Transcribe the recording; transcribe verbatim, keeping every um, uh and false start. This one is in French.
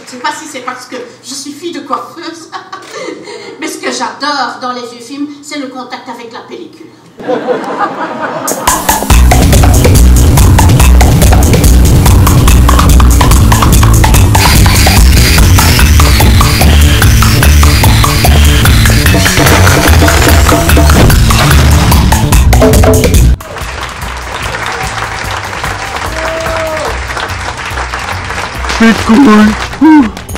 Je ne sais pas si c'est parce que je suis fille de coiffeuse, mais ce que j'adore dans les vieux films, c'est le contact avec la pellicule. C'est cool.